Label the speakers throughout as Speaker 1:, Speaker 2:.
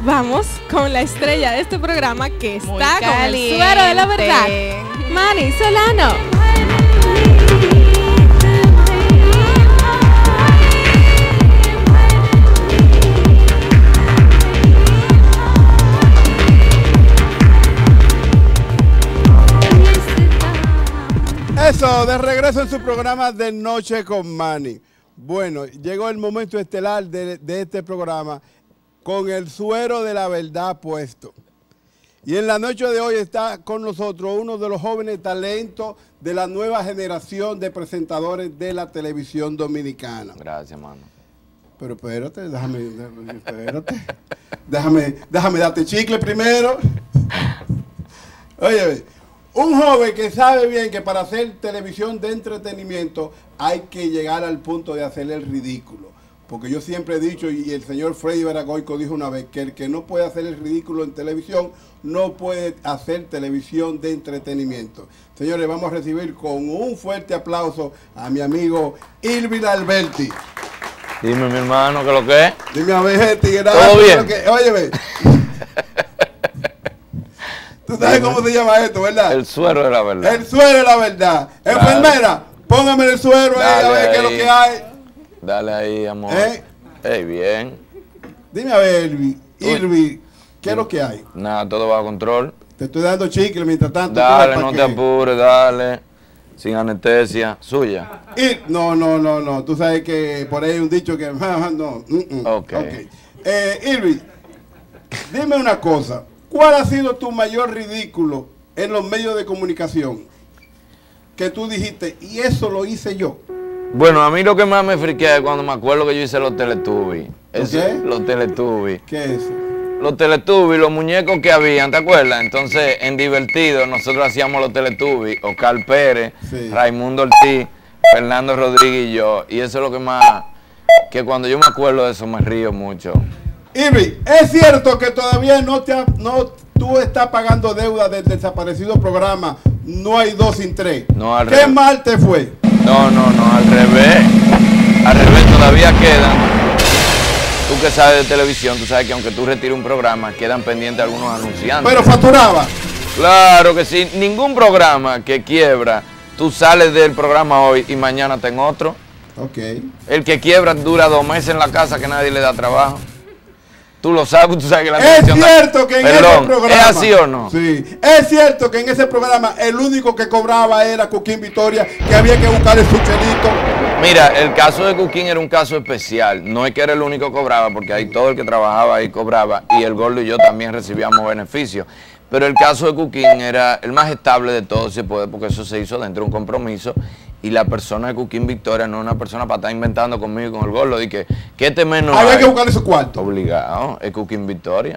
Speaker 1: vamos con la estrella de este programa que
Speaker 2: Muy
Speaker 1: está con el
Speaker 2: caliente.
Speaker 1: suero de la verdad, Manny Solano.
Speaker 3: Eso, de regreso en su programa de Noche con Manny. Bueno, llegó el momento estelar de este programa con el suero de la verdad puesto. Y en la noche de hoy está con nosotros uno de los jóvenes talentos de la nueva generación de presentadores de la televisión dominicana.
Speaker 4: Gracias, mano.
Speaker 3: Pero espérate, déjame darte chicle primero. Oye, un joven que sabe bien que para hacer televisión de entretenimiento hay que llegar al punto de hacerle el ridículo. Porque yo siempre he dicho, y el señor Freddy Veragoico dijo una vez, que el que no puede hacer el ridículo en televisión, no puede hacer televisión de entretenimiento. Señores, vamos a recibir con un fuerte aplauso a mi amigo Irving Alberti.
Speaker 4: Dime, mi hermano, ¿qué es lo que es?
Speaker 3: Dime a ver, tigre.
Speaker 4: ¿Todo bien?
Speaker 3: Óyeme. ¿Tú sabes cómo se llama esto, verdad?
Speaker 4: El suero de la verdad.
Speaker 3: El suero de la verdad.
Speaker 4: Claro.
Speaker 3: Enfermera, póngame el suero ahí, a ver qué es lo
Speaker 4: ahí.
Speaker 3: que hay.
Speaker 4: Dale ahí, amor. Bien.
Speaker 3: Dime a ver, Irving, ¿qué es lo que hay?
Speaker 4: Nada, todo va a control.
Speaker 3: Te estoy dando chicle mientras tanto.
Speaker 4: Dale, no te apures, dale. Sin anestesia. Suya.
Speaker 3: No. Tú sabes que por ahí hay un dicho que... No.
Speaker 4: Ok.
Speaker 3: Irving, dime una cosa. ¿Cuál ha sido tu mayor ridículo en los medios de comunicación? Que tú dijiste, y eso lo hice yo.
Speaker 4: Bueno, a mí lo que más me friquea es cuando me acuerdo que yo hice los Teletubbies.
Speaker 3: ¿Qué?
Speaker 4: Los Teletubbies.
Speaker 3: ¿Qué es eso?
Speaker 4: Los Teletubbies, los muñecos que habían, ¿te acuerdas? Entonces, en Divertido, nosotros hacíamos los Teletubbies. Oscar Pérez,
Speaker 3: Sí.
Speaker 4: Raimundo Ortiz, Fernando Rodríguez y yo. Y eso es lo que más... Que cuando yo me acuerdo de eso me río mucho.
Speaker 3: Irving, ¿es cierto que todavía tú estás pagando deuda del desaparecido programa No hay 2 sin 3?
Speaker 4: No, al
Speaker 3: ¿Qué
Speaker 4: revés.
Speaker 3: mal te fue?
Speaker 4: No, al revés. Al revés, todavía quedan. Tú que sabes de televisión, tú sabes que aunque tú retires un programa, quedan pendientes algunos anunciantes.
Speaker 3: Pero facturaba.
Speaker 4: Claro que sí. Ningún programa que quiebra, tú sales del programa hoy y mañana ten otro.
Speaker 3: Ok.
Speaker 4: El que quiebra dura 2 meses en la casa que nadie le da trabajo. Tú lo sabes, tú sabes que la
Speaker 3: Es
Speaker 4: televisión
Speaker 3: cierto que en ese programa...
Speaker 4: ¿Es así o no?
Speaker 3: Sí. Es cierto que en ese programa el único que cobraba era Cuquín Victoria, que había que buscarle su chelito.
Speaker 4: Mira, el caso de Cuquín era un caso especial. No es que era el único que cobraba, porque ahí todo el que trabajaba ahí cobraba, y el Gordo y yo también recibíamos beneficios. Pero el caso de Cuquín era el más estable de todos, se puede, porque eso se hizo dentro de un compromiso. Y la persona de Cuquín Victoria no es una persona para estar inventando conmigo y con el Gordo, de que este menos
Speaker 3: Había que buscarle su cuarto.
Speaker 4: Obligado, es Cuquín Victoria.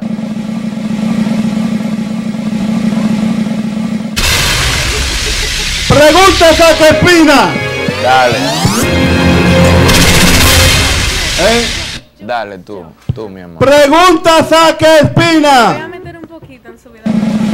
Speaker 3: Pregunta Saca Espina.
Speaker 4: Dale. Dale tú, mi amor.
Speaker 3: Pregunta Saca
Speaker 1: Voy a
Speaker 3: Espina.
Speaker 1: meter un poquito en su vida.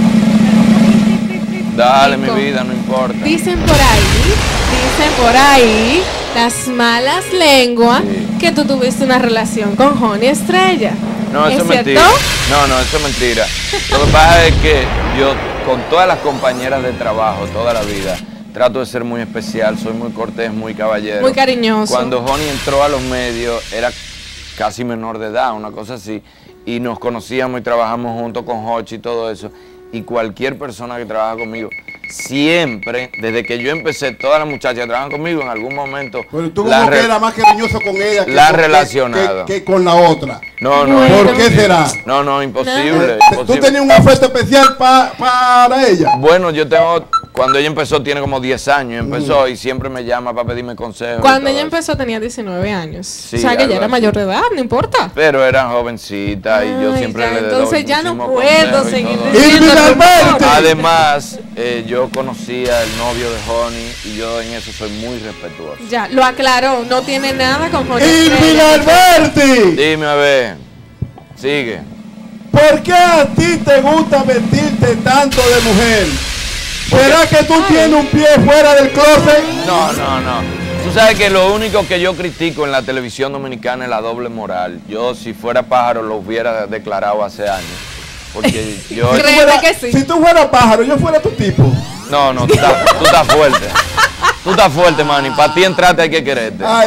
Speaker 4: Dale, mi vida, no importa.
Speaker 1: Dicen por ahí, las malas lenguas,
Speaker 4: Sí.
Speaker 1: que tú tuviste una relación con Johnny Estrella.
Speaker 4: No, eso es
Speaker 1: cierto?
Speaker 4: mentira. No, eso es mentira. Lo que pasa es que yo, con todas las compañeras de trabajo, toda la vida, trato de ser muy especial, soy muy cortés, muy caballero.
Speaker 1: Muy cariñoso.
Speaker 4: Cuando Johnny entró a los medios, era casi menor de edad, una cosa así, y nos conocíamos y trabajamos juntos con Hochi y todo eso. Y cualquier persona que trabaja conmigo, siempre, desde que yo empecé, todas las muchachas que trabajan conmigo en algún momento...
Speaker 3: Pero tú como que eras más cariñoso con ella que con la otra.
Speaker 4: No,
Speaker 3: ¿Por qué será?
Speaker 4: No, imposible.
Speaker 3: ¿Tú
Speaker 4: imposible.
Speaker 3: tenías un afecto especial para ella?
Speaker 4: Bueno, yo tengo, cuando ella empezó, tiene como 10 años, empezó y siempre me llama para pedirme consejos.
Speaker 1: Cuando ella empezó tenía 19 años.
Speaker 4: Sí,
Speaker 1: o sea que
Speaker 4: algo
Speaker 1: ya era
Speaker 4: así.
Speaker 1: mayor de edad, no importa.
Speaker 4: Pero era jovencita y yo
Speaker 1: Ay,
Speaker 4: siempre
Speaker 1: ya,
Speaker 4: le doy
Speaker 1: entonces ya no
Speaker 4: muchísimos
Speaker 1: puedo
Speaker 4: consejos y
Speaker 1: seguir
Speaker 4: todo.
Speaker 1: diciendo
Speaker 3: Irving
Speaker 1: por favor.
Speaker 3: Alberti.
Speaker 4: Además, yo conocía el novio de Honey y yo en eso soy muy respetuoso.
Speaker 1: Ya, lo aclaró, no tiene nada con Johnny
Speaker 3: Irving
Speaker 1: Estrella.
Speaker 3: Alberti.
Speaker 4: Dime a ver, sigue.
Speaker 3: ¿Por qué a ti te gusta vestirte tanto de mujer? ¿Será que tú tienes un pie fuera del closet?
Speaker 4: No. Tú sabes que lo único que yo critico en la televisión dominicana es la doble moral. Yo, si fuera pájaro, lo hubiera declarado hace años. Porque yo...
Speaker 1: Créeme que sí.
Speaker 3: Si tú fueras pájaro, yo fuera tu tipo.
Speaker 4: No, tú estás fuerte. Tú estás fuerte, Manny. Para ti entrarte hay que quererte.
Speaker 3: Ay.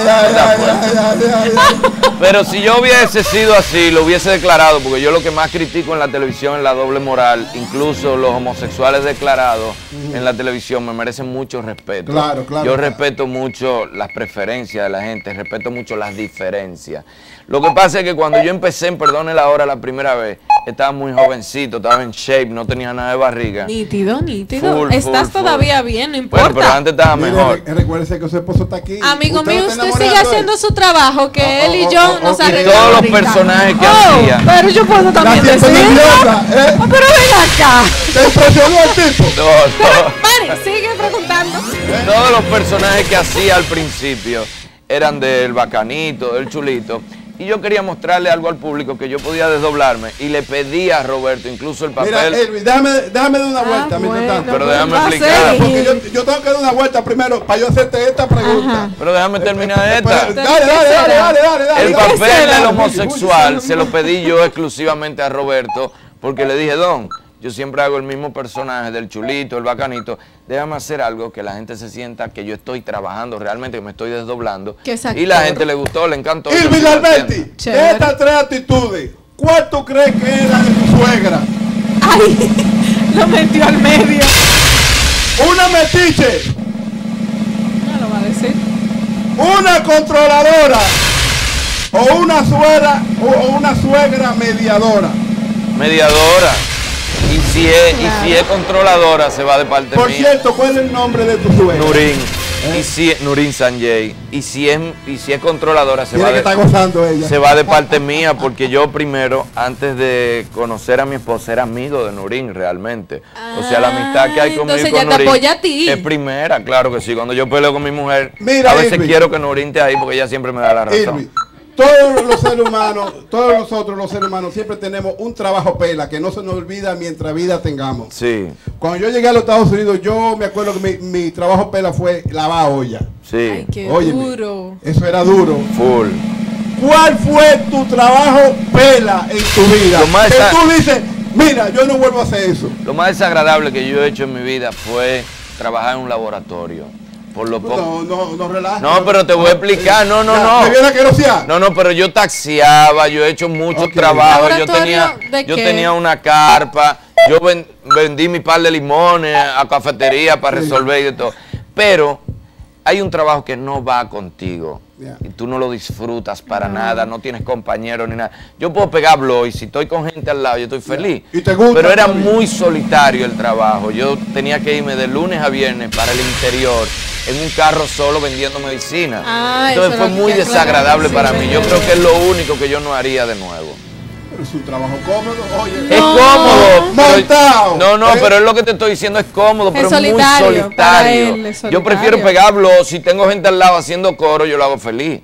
Speaker 4: Pero si yo hubiese sido así, lo hubiese declarado, porque yo lo que más critico en la televisión es la doble moral. Incluso los homosexuales declarados en la televisión me merecen mucho respeto.
Speaker 3: Claro.
Speaker 4: Yo respeto mucho las preferencias de la gente, respeto mucho las diferencias. Lo que pasa es que cuando yo empecé en Perdone la Hora la primera vez, estaba muy jovencito, estaba en shape, no tenía nada de barriga.
Speaker 1: Nítido.
Speaker 4: Full,
Speaker 1: Estás
Speaker 4: full.
Speaker 1: todavía bien, no importa.
Speaker 4: Bueno, pero antes estaba mejor.
Speaker 3: Recuérdese que su esposo está aquí.
Speaker 1: Amigo
Speaker 3: Usted
Speaker 1: mío,
Speaker 3: no está
Speaker 1: usted
Speaker 3: enamorado
Speaker 1: sigue
Speaker 3: de él.
Speaker 1: haciendo su trabajo, que él y yo nos
Speaker 4: Y
Speaker 1: arreglamos.
Speaker 4: todos los
Speaker 1: ahorita.
Speaker 4: personajes que hacía.
Speaker 1: Pero yo puedo también
Speaker 3: La siento
Speaker 1: decir.
Speaker 3: nerviosa, ¿eh?
Speaker 1: Oh, pero ven acá.
Speaker 3: ¿Te impresionó el tipo?
Speaker 1: Mari, sigue preguntando.
Speaker 4: Todos los personajes que hacía al principio eran del Bacanito, del Chulito. Y yo quería mostrarle algo al público que yo podía desdoblarme. Y le pedí a Roberto incluso el papel.
Speaker 3: Mira, Elvis, déjame dar una vuelta mientras tanto.
Speaker 4: Pero déjame
Speaker 1: va a
Speaker 4: explicar.
Speaker 1: ser.
Speaker 3: Porque yo tengo que dar una vuelta primero para yo hacerte esta pregunta.
Speaker 1: Ajá.
Speaker 4: Pero déjame terminar esta.
Speaker 3: Dale.
Speaker 4: El
Speaker 1: ¿Qué
Speaker 4: papel
Speaker 1: será?
Speaker 4: del homosexual se lo pedí yo exclusivamente a Roberto porque le dije, Don, yo siempre hago el mismo personaje del Chulito, el Bacanito, déjame hacer algo que la gente se sienta que yo estoy trabajando realmente, que me estoy desdoblando.
Speaker 1: Que es
Speaker 4: Y la
Speaker 1: actor.
Speaker 4: gente le gustó, le encantó.
Speaker 3: Irving
Speaker 4: Yo
Speaker 3: Alberti,
Speaker 4: entiendo.
Speaker 3: de
Speaker 1: Chévere.
Speaker 3: estas tres actitudes, ¿cuál tú crees que es la de tu suegra?
Speaker 1: Ay, lo metió al medio.
Speaker 3: Una metiche,
Speaker 1: No lo va a decir.
Speaker 3: una controladora o una suegra mediadora.
Speaker 4: Mediadora. Y si es controladora, se va de parte
Speaker 3: Por
Speaker 4: mía.
Speaker 3: cierto, ¿cuál es el nombre de tu suegra?
Speaker 4: Nurín. Y si Nurín Sanjay. Y si es controladora, se
Speaker 3: Tiene
Speaker 4: va
Speaker 3: que
Speaker 4: de,
Speaker 3: estar gozando ella.
Speaker 4: se va de parte mía, porque yo primero, antes de conocer a mi esposa, era amigo de Nurín realmente. O sea, la amistad que hay conmigo y
Speaker 1: entonces
Speaker 4: con
Speaker 1: ella te
Speaker 4: Nurín
Speaker 1: apoya a ti.
Speaker 4: es primera, claro que sí. Cuando yo peleo con mi mujer,
Speaker 3: Mira,
Speaker 4: a veces
Speaker 3: Irving.
Speaker 4: quiero que Nurín esté ahí porque ella siempre me da la razón.
Speaker 3: Irving, todos los seres humanos, todos nosotros los seres humanos siempre tenemos un trabajo pela que no se nos olvida mientras vida tengamos.
Speaker 4: Sí,
Speaker 3: Cuando yo llegué a los Estados Unidos, yo me acuerdo que mi trabajo pela fue lavar olla.
Speaker 4: sí,
Speaker 1: Ay, qué
Speaker 3: Óyeme,
Speaker 1: duro.
Speaker 3: eso era duro.
Speaker 4: full.
Speaker 3: ¿Cuál fue tu trabajo pela en tu vida?
Speaker 4: Lo más
Speaker 3: Que
Speaker 4: está-
Speaker 3: tú dices, mira, yo no vuelvo a hacer eso.
Speaker 4: Lo más desagradable que yo he hecho en mi vida fue trabajar en un laboratorio. Por lo poco.
Speaker 3: No relajes.
Speaker 4: No, pero te voy a explicar. No.
Speaker 3: ¿Me viene a querosear?
Speaker 4: No, pero yo taxiaba, yo he hecho muchos
Speaker 3: Ok.
Speaker 4: trabajos, yo
Speaker 1: ¿Laboratorio de
Speaker 4: yo
Speaker 1: qué?
Speaker 4: tenía una carpa, yo vendí mi par de limones a cafetería para resolver y de todo. Pero hay un trabajo que no va contigo
Speaker 3: Yeah.
Speaker 4: y tú no lo disfrutas para nada, no tienes compañeros ni nada. Yo puedo pegar blog y si estoy con gente al lado yo estoy feliz.
Speaker 3: ¿Y te gusta
Speaker 4: Pero era
Speaker 3: todavía?
Speaker 4: muy solitario el trabajo. Yo tenía que irme de lunes a viernes para el interior en un carro solo vendiendo medicina.
Speaker 1: Ah,
Speaker 4: Entonces
Speaker 1: eso
Speaker 4: fue
Speaker 1: es lo
Speaker 4: muy
Speaker 1: que-
Speaker 4: desagradable
Speaker 1: claro,
Speaker 4: para
Speaker 1: sí,
Speaker 4: mí. Yo
Speaker 1: señor.
Speaker 4: creo que es lo único que yo no haría de nuevo.
Speaker 3: Pero es un trabajo cómodo, oye.
Speaker 4: Es
Speaker 1: No.
Speaker 4: cómodo. pero-
Speaker 3: Montado.
Speaker 4: No,
Speaker 3: ¿Eh?
Speaker 4: pero es lo que te estoy diciendo, es cómodo, pero es muy
Speaker 1: solitario, para
Speaker 4: solitario.
Speaker 1: él es
Speaker 4: Yo
Speaker 1: solitario.
Speaker 4: prefiero pegarlo. Si tengo gente al lado haciendo coro, yo lo hago feliz.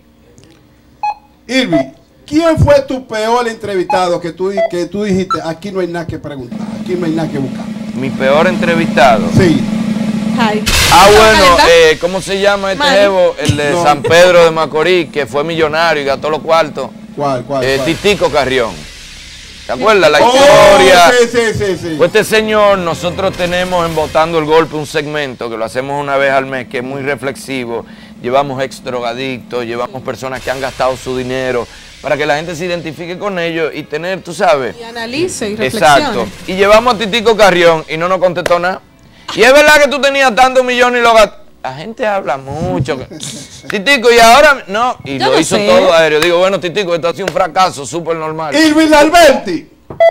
Speaker 3: Irving, ¿quién fue tu peor entrevistado que tú dijiste, aquí no hay nada que preguntar, aquí no hay nada que buscar?
Speaker 4: Mi peor entrevistado.
Speaker 3: Sí.
Speaker 1: Ay.
Speaker 4: Ah,
Speaker 1: ¿Te va a
Speaker 4: bueno,
Speaker 1: calentar?
Speaker 4: ¿cómo se llama este
Speaker 1: Mari.
Speaker 4: jevo? El de
Speaker 3: No.
Speaker 4: San Pedro de Macorís, que fue millonario y gastó los cuartos.
Speaker 3: ¿Cuál?
Speaker 4: Titico Carrión. ¿Te acuerdas la
Speaker 3: Oh,
Speaker 4: historia?
Speaker 3: sí.
Speaker 4: Pues este señor, nosotros tenemos en Botando el Golpe un segmento que lo hacemos una vez al mes, que es muy reflexivo. Llevamos ex drogadictos, llevamos personas que han gastado su dinero para que la gente se identifique con ellos y tener, tú sabes.
Speaker 1: Y analice y reflexione.
Speaker 4: Exacto. Y llevamos a Titico Carrión y no nos contestó nada. Y es verdad que tú tenías tantos millones y lo gastaste. La gente habla mucho. Titico, y ahora no. Y
Speaker 1: Yo
Speaker 4: lo
Speaker 1: no
Speaker 4: hizo
Speaker 1: sé.
Speaker 4: todo aéreo. Digo, bueno, Titico, esto ha sido un fracaso súper normal.
Speaker 3: Irving Alberti,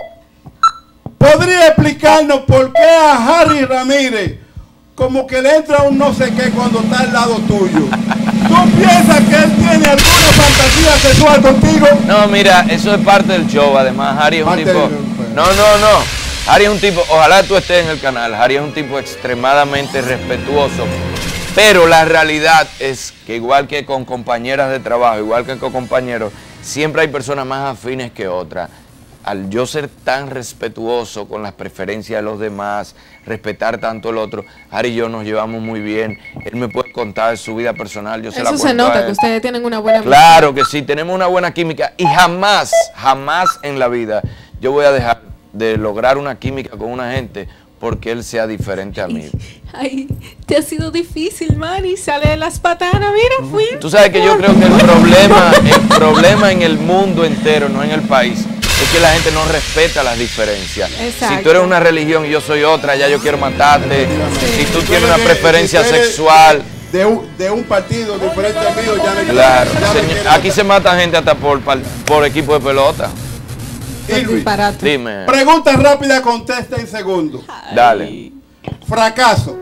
Speaker 3: ¿podría explicarnos por qué a Harry Ramírez como que le entra un no sé qué cuando está al lado tuyo? ¿Tú piensas que él tiene alguna fantasía sexual contigo?
Speaker 4: No, mira, eso es parte del show. Además, Harry es un
Speaker 3: Parte
Speaker 4: tipo.
Speaker 3: del-
Speaker 4: No. Harry es un tipo. Ojalá tú estés en el canal. Harry es un tipo extremadamente respetuoso. Pero la realidad es que, igual que con compañeras de trabajo, igual que con compañeros, siempre hay personas más afines que otras. al yo ser tan respetuoso con las preferencias de los demás, respetar tanto el otro, Ari y yo nos llevamos muy bien. Él me puede contar de su vida personal, yo se la
Speaker 1: Eso
Speaker 4: cuento
Speaker 1: se nota
Speaker 4: a él.
Speaker 1: que ustedes tienen una buena amistad.
Speaker 4: Claro que sí, tenemos una buena química y jamás, jamás en la vida yo voy a dejar de lograr una química con una gente porque él sea diferente a mí.
Speaker 1: Ay, te ha sido difícil, Manny. Sale de las patanas, mira, fui.
Speaker 4: Tú sabes que yo creo que el problema en el mundo entero, no en el país, es que la gente no respeta las diferencias.
Speaker 1: Exacto.
Speaker 4: Si tú eres una religión y yo soy otra, ya yo quiero matarte. Si tú tienes una
Speaker 3: Si
Speaker 4: preferencia
Speaker 3: tú eres
Speaker 4: sexual.
Speaker 3: de un partido diferente al mío, ya me
Speaker 4: Claro,
Speaker 3: ya me
Speaker 4: señor,
Speaker 3: quieren
Speaker 4: aquí se mata gente hasta por equipo de pelota.
Speaker 1: El
Speaker 3: Irving,
Speaker 1: disparate.
Speaker 4: Dime,
Speaker 3: pregunta rápida, contesta en segundos.
Speaker 4: dale.
Speaker 3: Fracaso.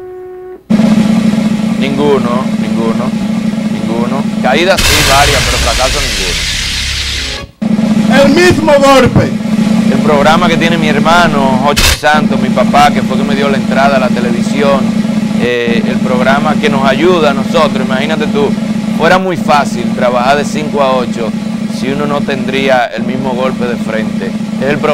Speaker 4: Ninguno. Caídas sí, varias, pero fracaso ninguno.
Speaker 3: El mismo golpe.
Speaker 4: El programa que tiene mi hermano, Jochi Santos, mi papá, que fue que me dio la entrada a la televisión, el programa que nos ayuda a nosotros, imagínate tú, fuera muy fácil trabajar de 5 a 8 si uno no tendría el mismo golpe de frente. Es el